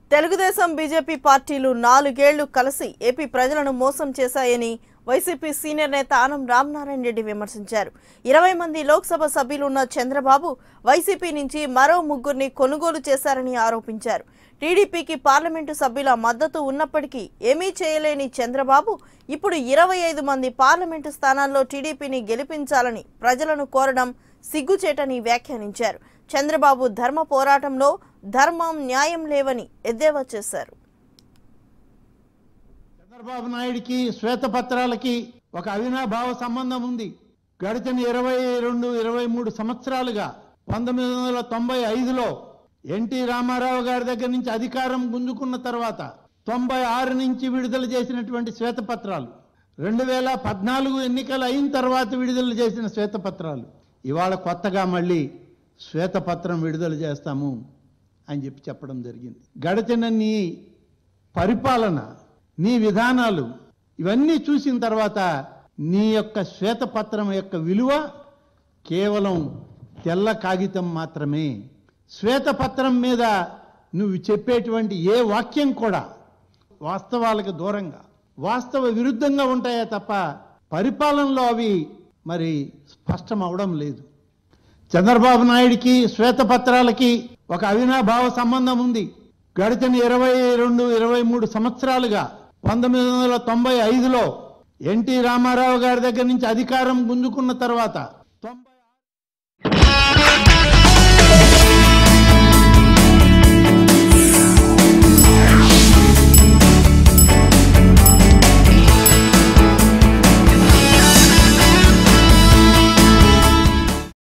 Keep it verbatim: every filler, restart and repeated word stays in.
Telugu Desam BJP పార్టీలు నాలుగేళ్లు కలిసి ఏపీ ప్రజలను మోసం చేశాయని వైసీపీ సీనియర్ నేత ఆనం రామనారాయణ రెడ్డి విమర్శించారు. ఇరవై మంది లోక్సభ సభ్యులున్న చంద్రబాబు వైసీపీ నుంచి మరో ముగ్గురిని కొనుగోలు చేశారని ఆరోపించారు. టీడీపీకి పార్లమెంటు సభ్యుల మద్దతు ఉన్నప్పటికీ ఏమీ చేయలేని చంద్రబాబు ఇప్పుడు ఇరవై ఐదు మంది పార్లమెంటు స్థానాల్లో టీడీపీని గెలిపించాలని ప్రజలను కోరడం సిగ్గుచేటని వ్యాఖ్యానించారు. చంద్రబాబు ధర్మ పోరాటంలో ధర్మం న్యాయం లేవని ఎద్దేవా చేశారు. చంద్రబాబు నాయుడికి శ్వేతపత్రాలకి ఒక అవినాభావ సంబంధం ఉంది. గడిచిన ఇరవై రెండు ఇరవై మూడు సంవత్సరాలుగా పంతొమ్మిది వందల తొంభై ఐదులో ఎన్టీ రామారావు గారి దగ్గర నుంచి అధికారం గుంజుకున్న తర్వాత తొంభై ఆరు నుంచి విడుదల చేసినటువంటి శ్వేతపత్రాలు, రెండు వేల పద్నాలుగు ఎన్నికలు అయిన తర్వాత విడుదల చేసిన శ్వేతపత్రాలు, ఇవాళ కొత్తగా మళ్ళీ శ్వేతపత్రం విడుదల చేస్తాము అని చెప్పి చెప్పడం జరిగింది. గడిచిన నీ పరిపాలన, నీ విధానాలు ఇవన్నీ చూసిన తర్వాత నీ యొక్క శ్వేతపత్రం యొక్క విలువ కేవలం తెల్ల కాగితం మాత్రమే. శ్వేతపత్రం మీద నువ్వు చెప్పేటువంటి ఏ వాక్యం కూడా వాస్తవాలకు దూరంగా, వాస్తవ విరుద్ధంగా ఉంటాయే తప్ప పరిపాలనలో అవి మరి స్పష్టం అవడం లేదు. చంద్రబాబు నాయుడికి శ్వేతపత్రాలకి ఒక అవినాభావ సంబంధం ఉంది. గడిచిన ఇరవై రెండు ఇరవై మూడు సంవత్సరాలుగా పంతొమ్మిది వందల తొంభై ఐదులో ఎన్టీ రామారావు గారి దగ్గర నుంచి అధికారం గుంజుకున్న తర్వాత